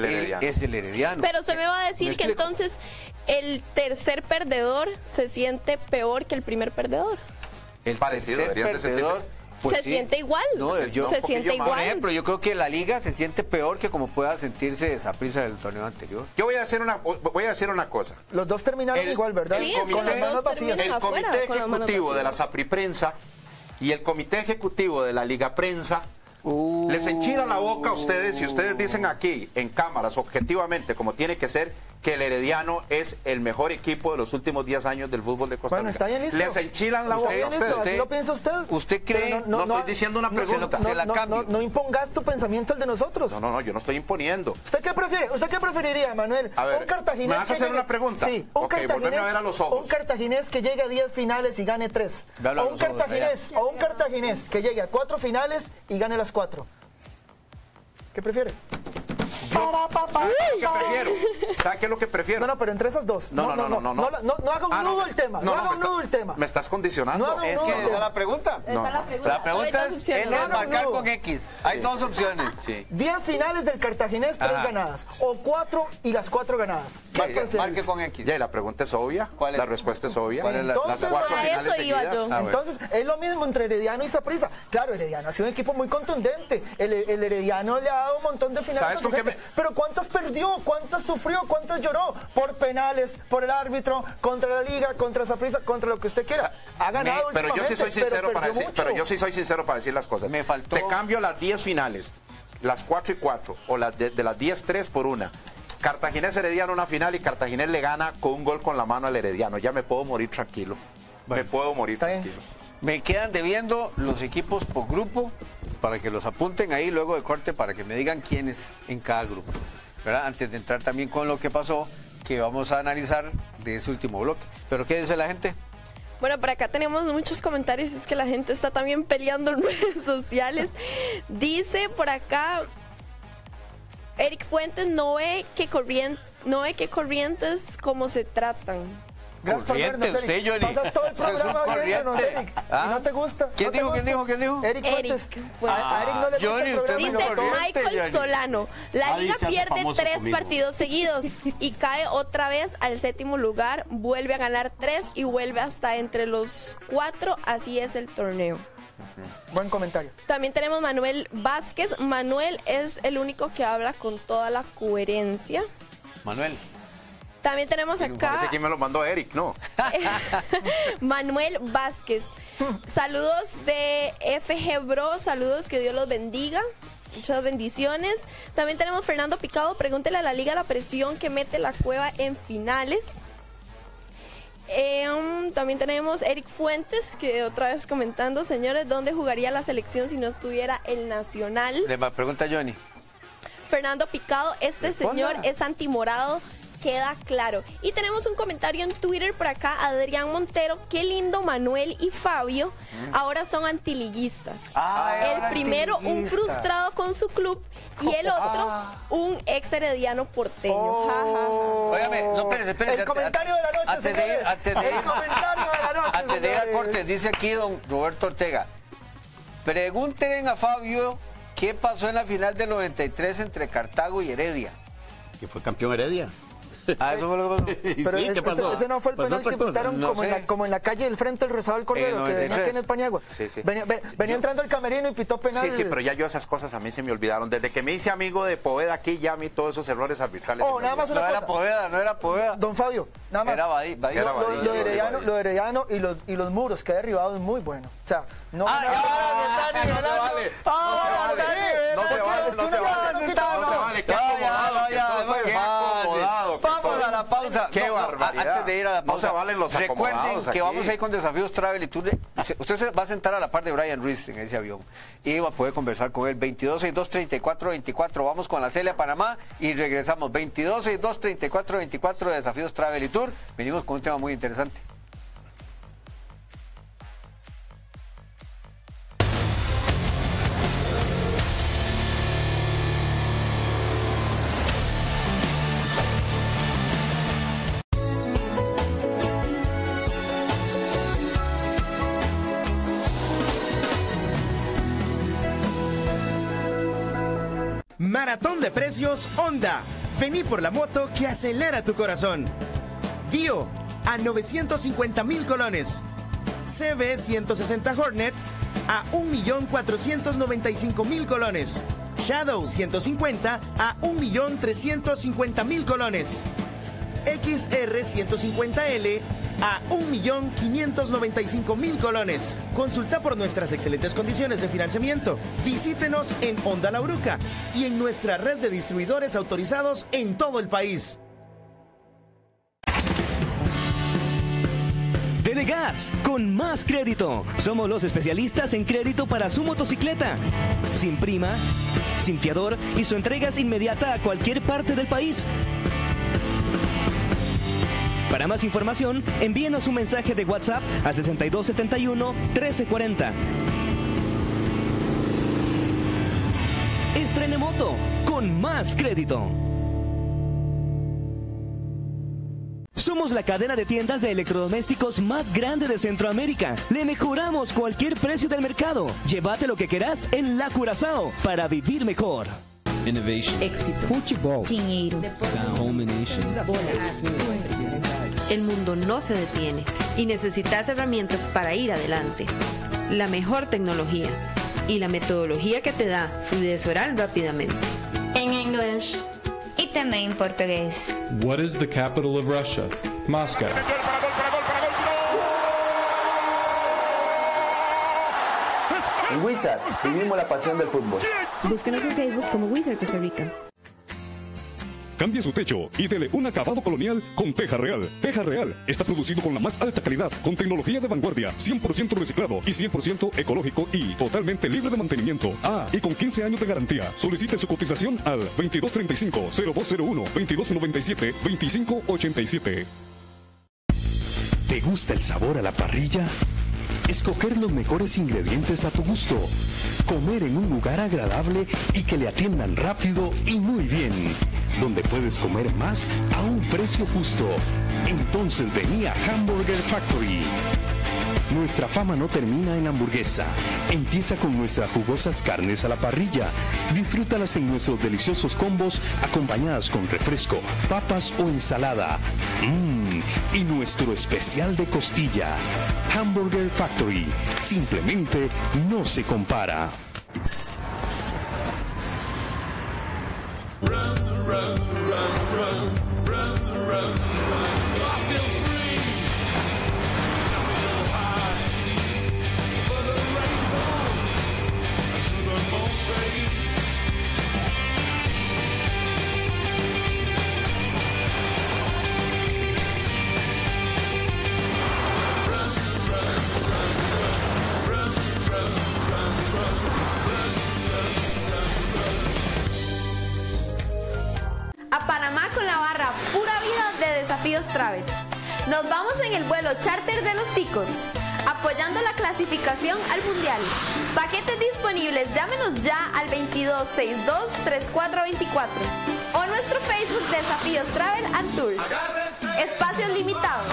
es el Herediano. Pero se me va a decir que entonces el tercer perdedor se siente peor que el primer perdedor. El tercer perdedor se siente igual. No, se siente igual. Por ejemplo, yo creo que la liga se siente peor que como pueda sentirse Saprissa del torneo anterior. Yo voy a decir una cosa. Los dos terminaron igual, ¿verdad? Sí, con las manos vacías. El comité ejecutivo de la Sapriprensa y el comité ejecutivo de la Liga Prensa les enchila la boca a ustedes si ustedes dicen aquí en cámaras objetivamente como tiene que ser que el Herediano es el mejor equipo de los últimos 10 años del fútbol de Costa Rica. Está bien listo. Les enchilan la boca a ustedes. ¿Así lo piensa usted? ¿Usted cree? No estoy diciendo una pregunta. No impongas tu pensamiento al de nosotros. No, yo no estoy imponiendo. ¿Usted qué prefiere? ¿Usted qué preferiría, Manuel? A ver, un cartaginés. ¿me vas a hacer una pregunta? Sí, volveme a ver a los ojos. Un cartaginés que llegue a 10 finales y gane 3. O un cartaginés que llegue a 4 finales y gane las 4. ¿Qué prefiere? ¿Sabes qué es lo que prefiero? No, pero entre esas dos. No haga un nudo el tema. No haga un nudo el tema. Me estás condicionando. Es que esa es la pregunta. La pregunta es marcar con X. Hay 2 opciones. 10 finales del Cartaginés, 3 ganadas. O 4 y las 4 ganadas. Marque con X. Ya, la pregunta es obvia. La respuesta es obvia. Entonces, las 4 finales eso iba yo. Entonces, es lo mismo entre Herediano y Saprissa. Claro, Herediano ha sido un equipo muy contundente. El Herediano le ha dado un montón de finales. ¿Sabes con qué me pero ¿cuántas perdió? ¿Cuántas sufrió? ¿Cuántas lloró? Por penales, por el árbitro, contra la liga, contra Saprissa, contra lo que usted quiera. Ha ganado pero yo sí soy sincero para decir las cosas. Me faltó. Te cambio las 10 finales, las 4 y 4, o las de las 10, 3 por una. Cartaginés Herediano una final y Cartaginés le gana con un gol con la mano al Herediano. Ya me puedo morir tranquilo. Bueno, me puedo morir tranquilo. Me quedan debiendo los equipos por grupo para que los apunten ahí luego de corte para que me digan quiénes en cada grupo, ¿verdad? Antes de entrar también con lo que pasó, que vamos a analizar de ese último bloque. ¿Pero qué dice la gente? Bueno, por acá tenemos muchos comentarios, es que la gente está también peleando en redes sociales. Dice por acá... Eric Fuentes no ve que Corrientes como se tratan. Corrientes, usted, Johnny. Pasas todo el programa viéndonos, Eric. ¿Y no te gusta? ¿Quién dijo? Eric Fuentes. A Eric no le gusta Johnny, el programa. Dice Michael Solano, la liga pierde 3 partidos seguidos y cae otra vez al 7º lugar, vuelve a ganar 3 y vuelve hasta entre los 4, así es el torneo. Buen comentario. También tenemos Manuel Vázquez. Manuel es el único que habla con toda la coherencia. Manuel. También tenemos acá... Parece que me lo mandó Eric, ¿no? Manuel Vázquez. Saludos de FG Bro, saludos, que Dios los bendiga. Muchas bendiciones. También tenemos Fernando Picado, pregúntele a la liga la presión que mete la Cueva en finales. También tenemos Eric Fuentes, que otra vez comentando, señores, ¿dónde jugaría la selección si no estuviera el Nacional? Le pregunta Johnny. Fernando Picado, este señor es antimorado, queda claro. Y tenemos un comentario en Twitter por acá, Adrián Montero, qué lindo Manuel y Fabio, ahora son antiliguistas. El primero un frustrado con su club y el otro un ex herediano porteño. Óigame, no, espérese. El comentario de la noche, antes de ir al corte, dice aquí don Roberto Ortega, pregúntenle a Fabio qué pasó en la final del 93 entre Cartago y Heredia. Que fue campeón Heredia. Eso fue lo que pasó. Pero sí, ¿qué pasó? Ese no fue el penal que pitaron como en la calle del frente del Rezado del Cordero, que venía aquí en el Paniagua. Sí. Venía entrando el camerino y pitó penal. Sí, pero ya yo esas cosas a mí se me olvidaron. Desde que me hice amigo de Poveda aquí, ya a mí todos esos errores arbitrales. Nada más una cosa. No era Poveda. Don Fabio, nada más. Era Badía. Lo herediano y los muros que ha derribado es muy bueno. O sea, no se vale. Vamos a la pausa. Qué barbaridad. Antes de ir a la pausa, no se valen los recuerden que aquí. vamos a ir con Desafíos Travel y Tour. Usted se va a sentar a la par de Brian Ruiz en ese avión y va a poder conversar con él. 2262-3424. Vamos con la Celia Panamá y regresamos. 2262-3424 de Desafíos Travel y Tour. Venimos con un tema muy interesante. Maratón de precios Honda. Vení por la moto que acelera tu corazón. Dio a 950,000 colones. CB 160 Hornet a 1,495,000 colones. Shadow 150 a 1,350,000 colones. XR 150L a 1,595,000 colones. Consulta por nuestras excelentes condiciones de financiamiento. Visítenos en Honda La Uruca y en nuestra red de distribuidores autorizados en todo el país. Dele gas con Más Crédito. Somos los especialistas en crédito para su motocicleta. Sin prima, sin fiador y su entrega es inmediata a cualquier parte del país. Para más información, envíenos un mensaje de WhatsApp a 6271-1340. Estrene moto con Más Crédito. Somos la cadena de tiendas de electrodomésticos más grande de Centroamérica. Le mejoramos cualquier precio del mercado. Llévate lo que querás en La Curazao para vivir mejor. Innovation. Éxito. Futebol. Dinheiro. Home Nation. El mundo no se detiene y necesitas herramientas para ir adelante. La mejor tecnología y la metodología que te da fluidez oral rápidamente. En English. também em português. What is the capital of Russia? Moscow. En Wizard vivimos la pasión del fútbol. Búsquenos en Facebook como Wizard Costa Rica. Cambie su techo y dele un acabado colonial con Teja Real. Teja Real está producido con la más alta calidad, con tecnología de vanguardia, 100% reciclado y 100% ecológico y totalmente libre de mantenimiento. Ah, y con 15 años de garantía. Solicite su cotización al 2235-0201, 2297-2587. ¿Te gusta el sabor a la parrilla? Escoger los mejores ingredientes a tu gusto. Comer en un lugar agradable y que le atiendan rápido y muy bien. Donde puedes comer más a un precio justo. Entonces vení a Hamburger Factory. Nuestra fama no termina en la hamburguesa. Empieza con nuestras jugosas carnes a la parrilla. Disfrútalas en nuestros deliciosos combos acompañadas con refresco, papas o ensalada. Y nuestro especial de costilla. Hamburger Factory. Simplemente no se compara. Travel. Nos vamos en el vuelo charter de los ticos, apoyando la clasificación al mundial. Paquetes disponibles, llámenos ya al 2262-3424 o nuestro Facebook Desafíos Travel and Tours. Espacios limitados.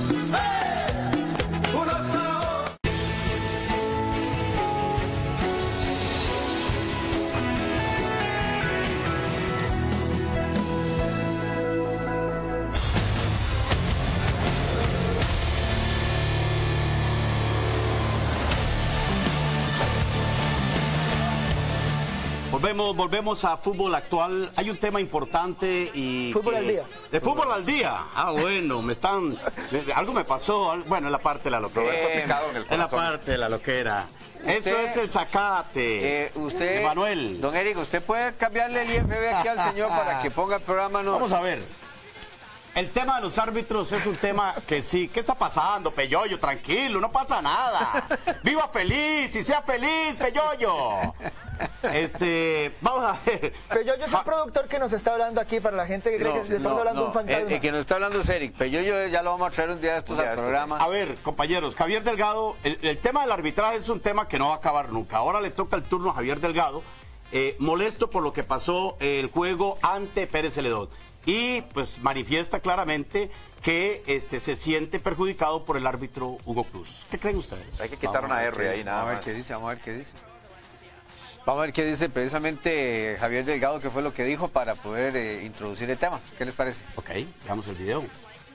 Volvemos a fútbol actual. Hay un tema importante y... Fútbol al día. De fútbol al día. Ah, bueno, algo me pasó. Bueno, en la parte de la loquera. En la parte de la loquera. Eso es el zacate. Usted, Manuel. Don Eric, ¿usted puede cambiarle el IFB aquí al señor para que ponga el programa? No. Vamos a ver. El tema de los árbitros es un tema que sí. ¿Qué está pasando, Peyoyo? Tranquilo, no pasa nada. Viva feliz y sea feliz, Peyoyo. Vamos a ver. Peyoyo es el productor que nos está hablando aquí para la gente que cree que le estamos hablando de un fantasma. El que nos está hablando es Eric. Peyoyo ya lo vamos a traer un día de estos al programa. A ver, compañeros, Javier Delgado, el tema del arbitraje es un tema que no va a acabar nunca. Ahora le toca el turno a Javier Delgado, molesto por lo que pasó el juego ante Pérez Celedón. Y pues manifiesta claramente que se siente perjudicado por el árbitro Hugo Cruz. ¿Qué creen ustedes? Hay que quitar una R ahí, nada más. Vamos a ver qué dice. Vamos a ver qué dice precisamente Javier Delgado, que fue lo que dijo para poder introducir el tema. ¿Qué les parece? Ok, veamos el video.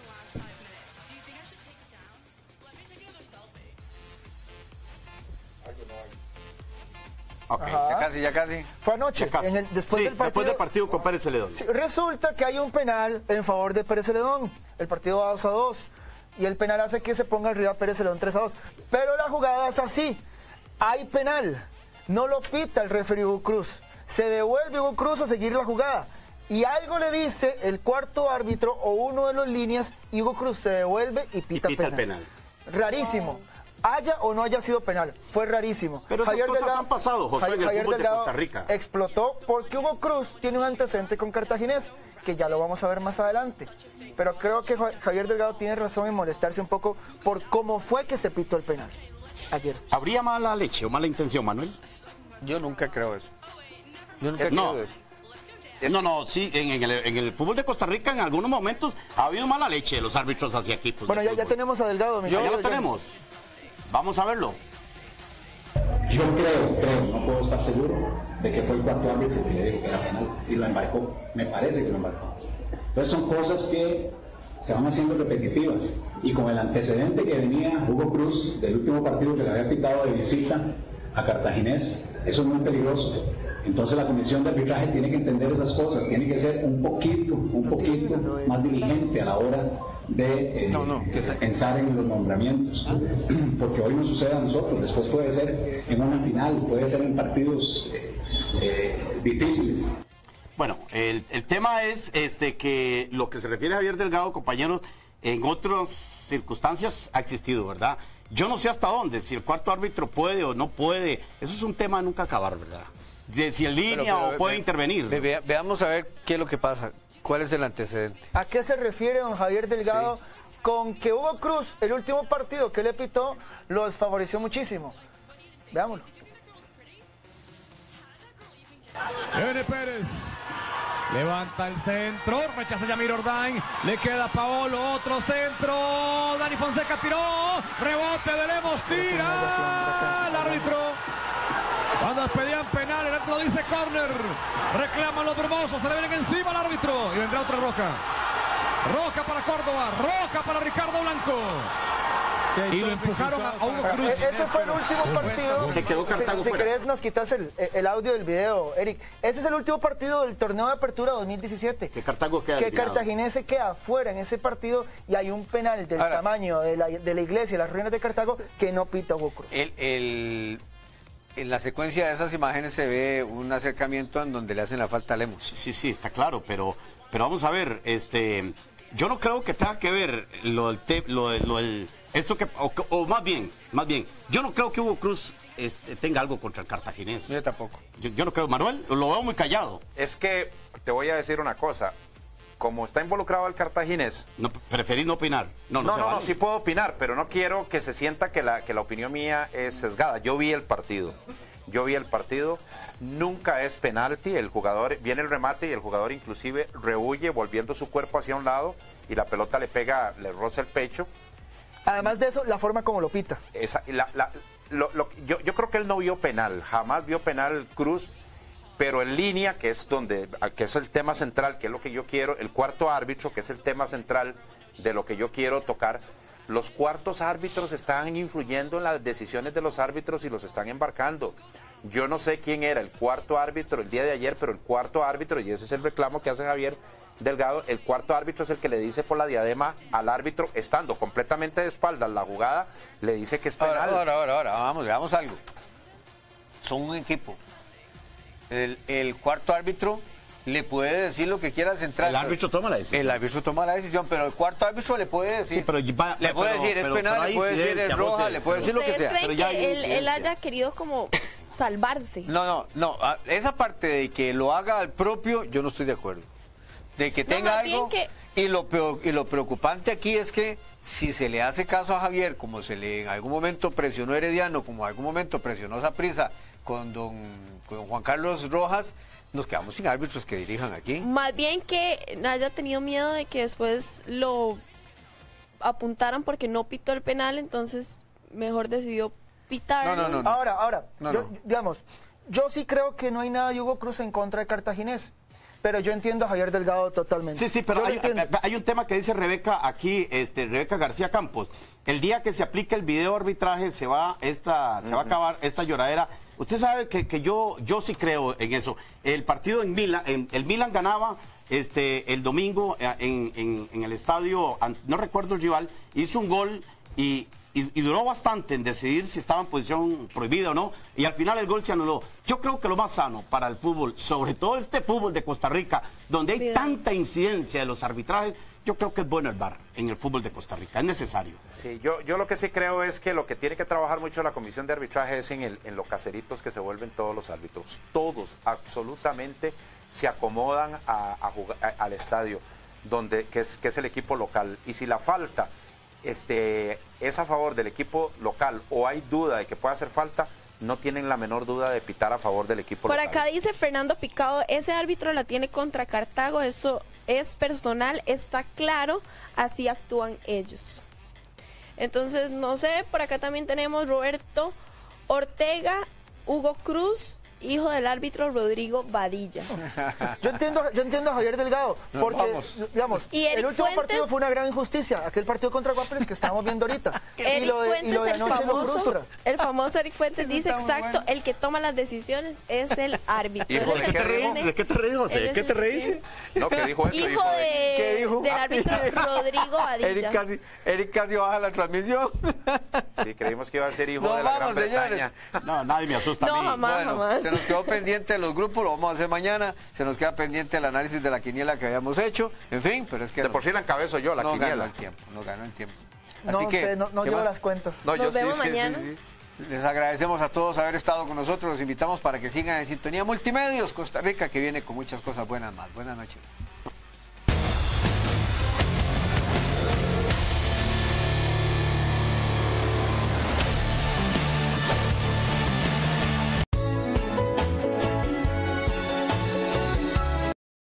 Okay. Ya casi. Fue anoche, después del partido con Pérez Celedón. Sí, resulta que hay un penal en favor de Pérez Celedón. El partido va 2-2. Y el penal hace que se ponga arriba Pérez Celedón 3-2. Pero la jugada es así. Hay penal. No lo pita el referee Hugo Cruz. Se devuelve Hugo Cruz a seguir la jugada. Y algo le dice el cuarto árbitro o uno de los líneas. Y Hugo Cruz se devuelve y pita el penal. Rarísimo. Haya o no haya sido penal, fue rarísimo. Pero esas cosas han pasado, José, en el fútbol de Costa Rica. Explotó porque Hugo Cruz tiene un antecedente con Cartaginés, que ya lo vamos a ver más adelante. Pero creo que Javier Delgado tiene razón en molestarse un poco por cómo fue que se pitó el penal ayer. ¿Habría mala leche o mala intención, Manuel? Yo nunca creo eso. Yo nunca creo eso. No, sí, en el fútbol de Costa Rica en algunos momentos ha habido mala leche de los árbitros hacia equipos. Bueno, ya tenemos a Delgado. Ya lo tenemos. Vamos a verlo. Yo creo, no puedo estar seguro de que fue el cuarto árbitro que le dijo que era penal y lo embarcó. Me parece que lo embarcó. Entonces son cosas que se van haciendo repetitivas y con el antecedente que venía Hugo Cruz del último partido que le había pitado de visita a Cartaginés, eso es muy peligroso Entonces la comisión de arbitraje tiene que entender esas cosas, tiene que ser un poquito más diligente a la hora de pensar en los nombramientos, porque hoy no sucede a nosotros, después puede ser en una final, puede ser en partidos difíciles. Bueno, el tema es que lo que se refiere a Javier Delgado, compañeros, en otras circunstancias ha existido, ¿verdad? Yo no sé hasta dónde, si el cuarto árbitro puede o no puede, eso es un tema de nunca acabar, ¿verdad? Si en línea o puede intervenir. Veamos a ver qué es lo que pasa, cuál es el antecedente. ¿A qué se refiere don Javier Delgado con que Hugo Cruz, el último partido que le pitó, lo desfavoreció muchísimo? Veámoslo. Viene Pérez. Levanta el centro, rechaza Yamir Ordain, le queda Paolo, otro centro, Dani Fonseca tiró, rebote de Lemos, tira el árbitro. Cuando pedían penal, el árbitro dice córner, reclaman los brumosos, se le vienen encima al árbitro y vendrá otra roja. Roja para Córdoba, roja para Ricardo Blanco. Y lo empujaron a Hugo Cruz. Ese fue el último partido. Te quedó Cartago si querés nos quitas el audio del video, Eric. Ese es el último partido del torneo de apertura 2017. Que Cartago queda que Cartaginense queda fuera en ese partido y hay un penal del tamaño de la iglesia, las ruinas de Cartago, que no pita Hugo Cruz. En la secuencia de esas imágenes se ve un acercamiento en donde le hacen la falta a Lemos. Sí, está claro, pero vamos a ver, yo no creo que tenga que ver esto que, o más bien, yo no creo que Hugo Cruz tenga algo contra el Cartaginés. Yo tampoco. Yo no creo, Manuel, lo veo muy callado. Es que te voy a decir una cosa, como está involucrado el Cartaginés... No, ¿preferís no opinar? No, sí puedo opinar, pero no quiero que se sienta que la opinión mía es sesgada. Yo vi el partido, nunca es penalti, el jugador, viene el remate y el jugador inclusive rehuye volviendo su cuerpo hacia un lado y la pelota le roza el pecho. Además de eso, la forma como lo pita. Yo creo que él no vio penal, jamás vio penal Cruz, pero en línea, que es el tema central, que es lo que yo quiero, el cuarto árbitro, que es el tema central de lo que yo quiero tocar, los cuartos árbitros están influyendo en las decisiones de los árbitros y los están embarcando. Yo no sé quién era el cuarto árbitro el día de ayer, pero el cuarto árbitro, y ese es el reclamo que hace Javier Delgado, el cuarto árbitro es el que le dice por la diadema al árbitro, estando completamente de espaldas la jugada, le dice que es penal. Ahora, veamos algo. Son un equipo. El cuarto árbitro le puede decir lo que quiera al central. El árbitro toma la decisión. El árbitro toma la decisión, pero el cuarto árbitro le puede decir. Sí, le puede decir es penal, le puede decir es roja, le puede decir lo que sea. ¿Ustedes creen que él haya querido como salvarse? No. Esa parte de que lo haga al propio, yo no estoy de acuerdo. De que tenga algo. Y lo preocupante aquí es que si se le hace caso a Javier, como se le en algún momento presionó Herediano, como en algún momento presionó Saprissa con con Juan Carlos Rojas, nos quedamos sin árbitros que dirijan aquí. Más bien que haya tenido miedo de que después lo apuntaran porque no pitó el penal, entonces mejor decidió pitar. No. Ahora, yo sí creo que no hay nada de Hugo Cruz en contra de Cartaginés. Pero yo entiendo a Javier Delgado totalmente. Sí, pero hay un tema que dice Rebeca aquí, Rebeca García Campos. El día que se aplique el video arbitraje se va a acabar esta lloradera. Usted sabe que yo sí creo en eso. El partido en Milán, el Milán ganaba el domingo en el estadio, no recuerdo el rival, hizo un gol y duró bastante en decidir si estaba en posición prohibida o no, y al final el gol se anuló. Yo creo que lo más sano para el fútbol, sobre todo este fútbol de Costa Rica, donde hay tanta incidencia de los arbitrajes, yo creo que es bueno el VAR en el fútbol de Costa Rica, es necesario. Sí, yo lo que sí creo es que lo que tiene que trabajar mucho la comisión de arbitraje es en los caseritos que se vuelven todos los árbitros. Todos, absolutamente, se acomodan al estadio, que es el equipo local. Y si la falta es a favor del equipo local o hay duda de que pueda hacer falta, no tienen la menor duda de pitar a favor del equipo local. Por acá dice Fernando Picado, ese árbitro la tiene contra Cartago, eso es personal, está claro, así actúan ellos. Entonces, no sé, por acá también tenemos Roberto Ortega, Hugo Cruz hijo del árbitro Rodrigo Vadilla. Yo entiendo a Javier Delgado, porque, digamos, el último partido fue una gran injusticia, aquel partido contra Guapiles que estábamos viendo ahorita. Y lo de anoche lo frustra. El famoso Eric Fuentes dice exacto, el que toma las decisiones es el árbitro. ¿De qué te reís, José? ¿De qué te reís? No, que dijo eso. Hijo del árbitro Rodrigo Vadilla. Eric casi baja la transmisión. Sí, creímos que iba a ser hijo de la Gran Bretaña. No, nadie me asusta a mí. Jamás. Se nos quedó pendiente los grupos, lo vamos a hacer mañana. Se nos queda pendiente el análisis de la quiniela que habíamos hecho. En fin, pero es que... De por sí la encabezo yo, la quiniela. No ganó el tiempo. Así que, no llevo las cuentas. Nos vemos mañana. Les agradecemos a todos haber estado con nosotros. Los invitamos para que sigan en sintonía Multimedios Costa Rica, que viene con muchas cosas buenas más. Buenas noches.